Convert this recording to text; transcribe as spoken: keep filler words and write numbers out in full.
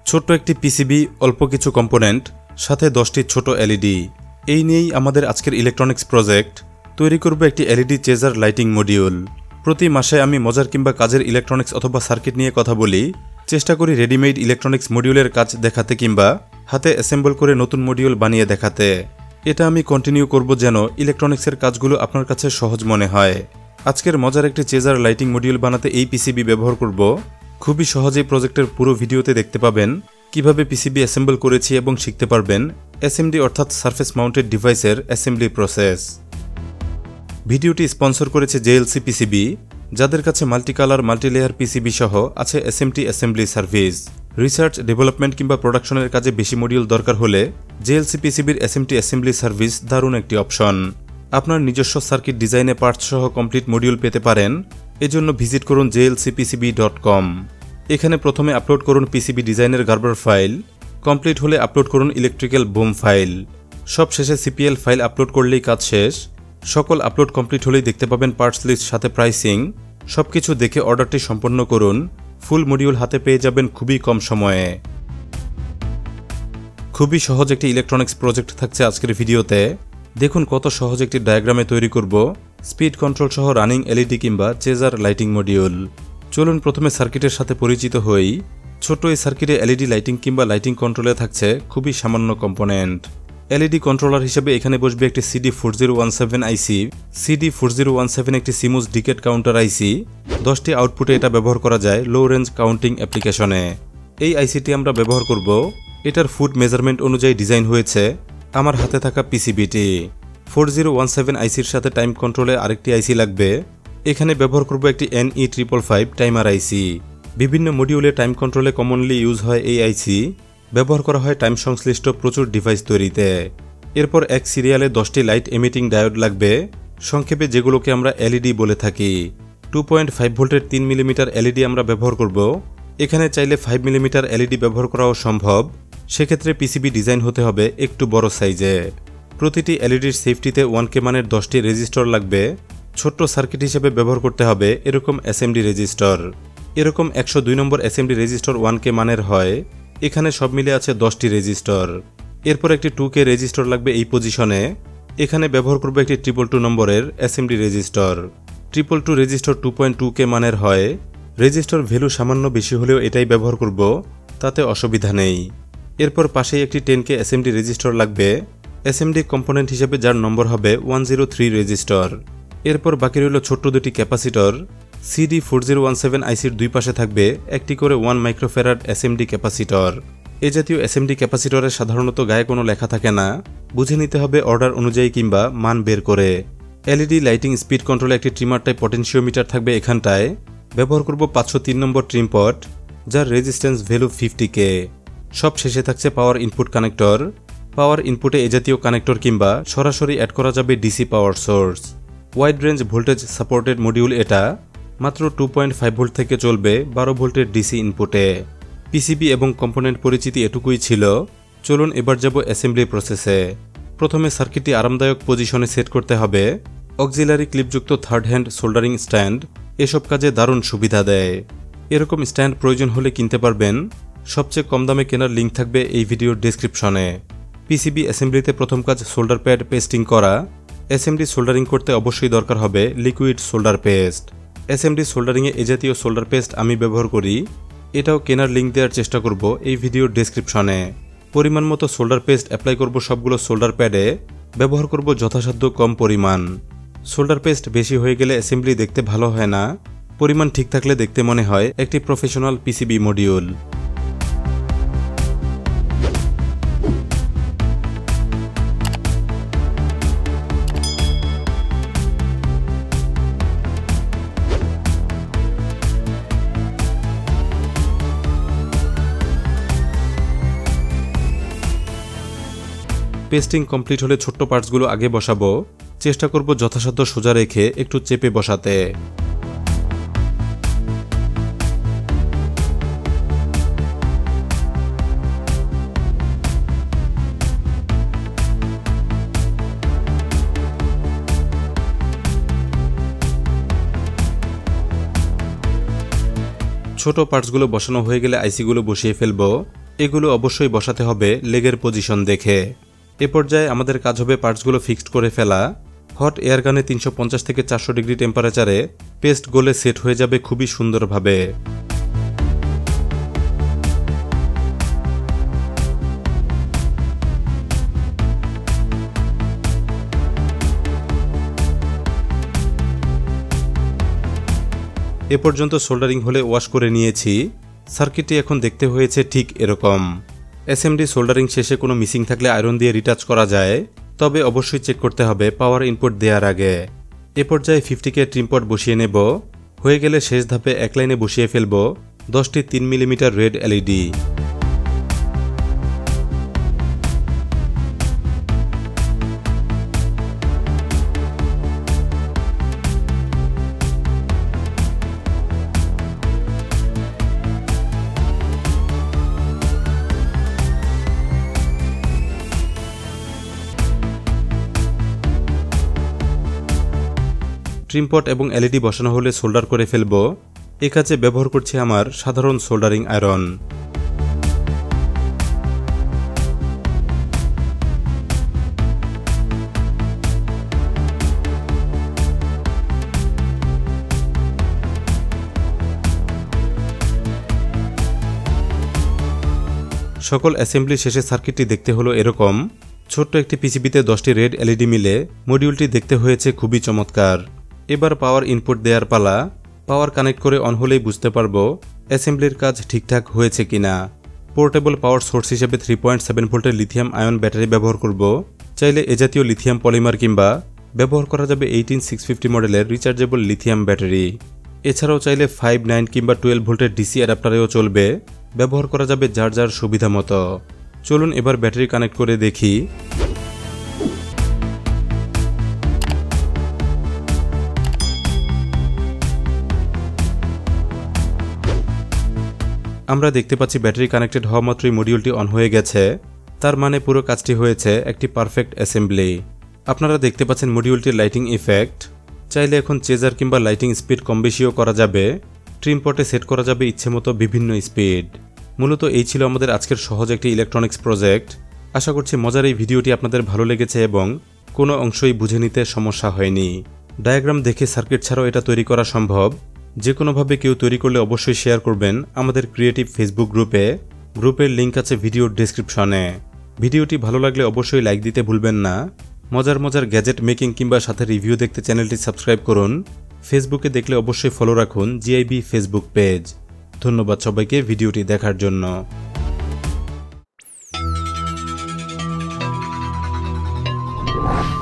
ছোট্ট একটি পিসিবি, অল্প কিছু কম্পোনেন্ট, সাথে দশটি ছোট এলইডি। এই নিয়েই আমাদের আজকের ইলেকট্রনিক্স প্রজেক্ট। তৈরি করব একটি এলইডি চেজার লাইটিং মডিউল। প্রতি মাসে আমি মজার কিংবা কাজের ইলেকট্রনিক্স অথবা সার্কিট নিয়ে কথা বলি। চেষ্টা করি রেডিমেড ইলেকট্রনিক্স মডিউলের কাজ দেখাতে কিংবা হাতে অ্যাসেম্বল করে নতুন মডিউল বানিয়ে দেখাতে। এটা আমি কন্টিনিউ করব যেন ইলেকট্রনিক্সের কাজগুলো আপনার কাছে সহজ মনে হয়। আজকের মজার একটি চেজার লাইটিং মডিউল বানাতে এই পিসিবি ব্যবহার করব। খুবই সহজেই প্রজেক্টের পুরো ভিডিওতে দেখতে পাবেন কিভাবে পিসিবি অ্যাসেম্বল করেছি এবং শিখতে পারবেন এসএমডি অর্থাৎ সারফেস মাউন্টেড ডিভাইসের অ্যাসেম্বলি প্রসেস। ভিডিওটি স্পন্সর করেছে জেএলসিপিসিবি, যাদের কাছে মাল্টি কালার মাল্টিলেয়ার পিসিবি সহ আছে SMT assembly service. Research, development কিংবা প্রোডাকশনের কাজে বেশি মডিউল দরকার হলে জেএলসিপিসিবির এসএমটি অ্যাসেম্বলি সার্ভিস দারুণ একটি অপশন। আপনার নিজস্ব সার্কিট ডিজাইনে পার্টস সহ কমপ্লিট মডিউল পেতে পারেন। এজন্য ভিজিট করুন J L C P C B dot com. এখানে প্রথমে আপলোড করুন পিসিবি ডিজাইনের গার্বার ফাইল। কমপ্লিট হলে আপলোড করুন ইলেকট্রিক্যাল বুম ফাইল। সব শেষে সিপিএল ফাইল আপলোড করলেই কাজ শেষ। সকল আপলোড কমপ্লিট হলেই দেখতে পাবেন পার্টস লিস্ট সাথে প্রাইসিং। সবকিছু দেখে অর্ডারটি সম্পন্ন করুন। ফুল মডিউল হাতে পেয়ে যাবেন খুবই কম সময়ে। খুবই সহজ একটি ইলেকট্রনিক্স প্রজেক্ট থাকছে আজকের ভিডিওতে। দেখুন কত সহজ একটি ডায়াগ্রামে তৈরি করব স্পিড কন্ট্রোল সহ রানিং এলইডি কিংবা চেজার লাইটিং মডিউল। চলুন প্রথমে সার্কিটের সাথে পরিচিত হই। ছোট এই সার্কিটে এলইডি লাইটিং কিংবা লাইটিং কন্ট্রোলে থাকছে খুবই সামান্য কম্পোনেন্ট। এলইডি কন্ট্রোলার হিসেবে এখানে বসবে একটি CD four zero one seven IC. CD four zero one seven একটি সিমুস ডিকেট কাউন্টার আইসি। দশটি আউটপুটে এটা ব্যবহার করা যায় লো রেঞ্জ কাউন্টিং অ্যাপ্লিকেশনে। এই আইসিটি আমরা ব্যবহার করব। এটার ফুট মেজারমেন্ট অনুযায়ী ডিজাইন হয়েছে আমার হাতে থাকা পিসিবিটি। ফোর জিরো ওয়ান সেভেন আইসির সাথে টাইম কন্ট্রোলে আরেকটি আইসি লাগবে। এখানে ব্যবহার করব একটি NE triple five timer IC. বিভিন্ন মডিউলে টাইম কন্ট্রোলে কমনলি ইউজ হয় এই আইসি। ব্যবহার করা হয় টাইম সংশ্লিষ্ট প্রচুর ডিভাইস তৈরিতে। এরপর এক সিরিয়ালে দশটি লাইট এমিটিং ডায়োড লাগবে, সংক্ষেপে যেগুলোকে আমরা এলইডি বলে থাকি। টু পয়েন্ট ফাইভ ভোল্টের তিন মিলিমিটার এলইডি আমরা ব্যবহার করব। এখানে চাইলে ফাইভ মিলিমিটার এলইডি ব্যবহার করাও সম্ভব। সেক্ষেত্রে পিসিবি ডিজাইন হতে হবে একটু বড় সাইজে। প্রতিটি এলইডির সেফটিতে ওয়ান কে মানের দশটি রেজিস্টর লাগবে। ছোট্ট সার্কিট হিসেবে ব্যবহার করতে হবে এরকম এসএমডি রেজিস্টর। এরকম একশো দুই নম্বর এসএমডি রেজিস্টর ওয়ান কে মানের হয়। এখানে সব মিলে আছে দশটি রেজিস্টর। এরপর একটি টু কে রেজিস্টর লাগবে এই পজিশনে। এখানে ব্যবহার করব একটি ট্রিপল টু নম্বরের SMD resistor. Triple two resistor two point two K মানের হয়। রেজিস্টর ভ্যালু সামান্য বেশি হলেও এটাই ব্যবহার করব, তাতে অসুবিধা নেই। এরপর পাশেই একটি টেন কে এসএমডি রেজিস্টর লাগবে, এসএমডি কম্পোনেন্ট হিসেবে যার নম্বর হবে ওয়ান জিরো থ্রি রেজিস্টর। এরপর বাকি রইল ছোট্ট দুটি capacitor. CD four zero one seven আইসির দুই পাশে থাকবে একটি করে ওয়ান মাইক্রোফ্যারাড এসএমডি ক্যাপাসিটর। এ জাতীয় এসএমডি ক্যাপাসিটরের সাধারণত গায়ে কোনো লেখা থাকে না, বুঝে নিতে হবে অর্ডার অনুযায়ী কিংবা মান বের করে। এলইডি লাইটিং স্পিড কন্ট্রোলে একটি ট্রিমার টাইপ পটেনশিওমিটার থাকবে এখানটায়। ব্যবহার করব পাঁচশো তিন নম্বর ট্রিম পট, যার রেজিস্ট্যান্স ভ্যালু ফিফটি কে। সব শেষে থাকছে পাওয়ার ইনপুট কানেক্টর। পাওয়ার ইনপুটে এ জাতীয় কানেক্টর কিংবা সরাসরি অ্যাড করা যাবে DC power source. Wide range voltage supported module এটা। মাত্র টু পয়েন্ট ফাইভ ভোল্ট থেকে চলবে বারো ভোল্টের ডিসি ইনপুটে। পিসিবি এবং কম্পোনেন্ট পরিচিতি এটুকুই ছিল। চলুন এবার যাব অ্যাসেম্বলি প্রসেসে। প্রথমে সার্কিটটি আরামদায়ক পজিশনে সেট করতে হবে। অক্সিলারি ক্লিপযুক্ত থার্ড হ্যান্ড সোল্ডারিং স্ট্যান্ড এসব কাজে দারুণ সুবিধা দেয়। এরকম স্ট্যান্ড প্রয়োজন হলে কিনতে পারবেন। সবচেয়ে কম দামে কেনার লিঙ্ক থাকবে এই ভিডিওর ডেসক্রিপশনে। পিসিবি অ্যাসেম্বলিতে প্রথম কাজ সোল্ডার প্যাড পেস্টিং করা। এসএমডি সোল্ডারিং করতে অবশ্যই দরকার হবে লিকুইড সোল্ডার পেস্ট। এসএমডি সোল্ডারিংয়ে এ জাতীয় সোল্ডার পেস্ট আমি ব্যবহার করি। এটাও কেনার লিঙ্ক দেওয়ার চেষ্টা করব এই ভিডিওর ডেসক্রিপশনে। পরিমাণ মতো সোল্ডার পেস্ট অ্যাপ্লাই করব সবগুলো সোল্ডার প্যাডে। ব্যবহার করব যথাসাধ্য কম পরিমাণ। সোল্ডার পেস্ট বেশি হয়ে গেলে অ্যাসেম্বলি দেখতে ভালো হয় না। পরিমাণ ঠিক থাকলে দেখতে মনে হয় একটি professional PCB module. Pasting complete হলে ছোট্ট পার্টসগুলো আগে বসাবো। চেষ্টা করব যথাসাধ্য সোজা রেখে একটু চেপে বসাতে। ছোট পার্টসগুলো বসানো হয়ে গেলে আইসিগুলো বসিয়ে ফেলবো। এগুলো অবশ্যই বসাতে হবে লেগের পজিশন দেখে। এ পর্যায়ে আমাদের কাজ হবে পার্টসগুলো ফিক্সড করে ফেলা। হট এয়ার গানে তিনশো পঞ্চাশ থেকে চারশো ডিগ্রি টেম্পারেচারে পেস্ট গলে সেট হয়ে যাবে খুবই সুন্দরভাবে। এ পর্যন্ত সোল্ডারিং হলে ওয়াশ করে নিয়েছি। সার্কিটটি এখন দেখতে হয়েছে ঠিক এরকম। এসএমডি সোল্ডারিং শেষে কোনো মিসিং থাকলে আয়রন দিয়ে রিটাচ করা যায়, তবে অবশ্যই চেক করতে হবে পাওয়ার ইনপুট দেওয়ার আগে। এ পর্যায়ে ফিফটি কে ট্রিমপট বসিয়ে নেব। হয়ে গেলে শেষ ধাপে এক লাইনে বসিয়ে ফেলব দশটি তিন মিলিমিটার রেড এলইডি। ট্রিমপট এবং এলইডি বসানো হলে সোল্ডার করে ফেলব। এ কাজে ব্যবহার করছি আমার সাধারণ সোল্ডারিং আয়রন। সকল অ্যাসেম্বলি শেষে সার্কিটটি দেখতে হলো এরকম। ছোট্ট একটি পিসিবিতে দশটি রেড এলইডি মিলে মডিউলটি দেখতে হয়েছে খুবই চমৎকার। এবার পাওয়ার ইনপুট দেওয়ার পালা। পাওয়ার কানেক্ট করে অন হলেই বুঝতে পারবো অ্যাসেম্বলির কাজ ঠিকঠাক হয়েছে কিনা। পোর্টেবল পাওয়ার সোর্স হিসেবে থ্রি পয়েন্ট সেভেন ভোল্টের লিথিয়াম আয়ন ব্যাটারি ব্যবহার করব। চাইলে এ জাতীয় লিথিয়াম পলিমার কিংবা ব্যবহার করা যাবে এইটিন সিক্স ফিফটি মডেলের রিচার্জেবল লিথিয়াম ব্যাটারি। এছাড়াও চাইলে ফাইভ নাইন কিংবা টুয়েলভ ভোল্টের ডিসি অ্যাডাপ্টারেও চলবে, ব্যবহার করা যাবে যার যার সুবিধা মতো। চলুন এবার ব্যাটারি কানেক্ট করে দেখি। আমরা দেখতে পাচ্ছি ব্যাটারি কানেক্টেড হওয়া মাত্রই মডিউলটি অন হয়ে গেছে। তার মানে পুরো কাজটি হয়েছে একটি পারফেক্ট অ্যাসেম্বলি। আপনারা দেখতে পাচ্ছেন মডিউলটির লাইটিং ইফেক্ট। চাইলে এখন চেজার কিংবা লাইটিং স্পিড কম বেশিও করা যাবে। ট্রিমপটে সেট করা যাবে ইচ্ছেমতো বিভিন্ন স্পিড। মূলত এই ছিল আমাদের আজকের সহজ একটি ইলেকট্রনিক্স প্রজেক্ট। আশা করছি মজার এই ভিডিওটি আপনাদের ভালো লেগেছে এবং কোনো অংশই বুঝে নিতে সমস্যা হয়নি। ডায়াগ্রাম দেখে সার্কিট ছাড়াও এটা তৈরি করা সম্ভব। যে কোনোভাবে কেউ তৈরি করলে অবশ্যই শেয়ার করবেন আমাদের ক্রিয়েটিভ ফেসবুক গ্রুপে। গ্রুপের লিঙ্ক আছে ভিডিওর ডেসক্রিপশনে। ভিডিওটি ভালো লাগলে অবশ্যই লাইক দিতে ভুলবেন না। মজার মজার গ্যাজেট মেকিং কিংবা সাথে রিভিউ দেখতে চ্যানেলটি সাবস্ক্রাইব করুন। ফেসবুকে দেখলে অবশ্যই ফলো রাখুন জিআইবি ফেসবুক পেজ। ধন্যবাদ সবাইকে ভিডিওটি দেখার জন্য। you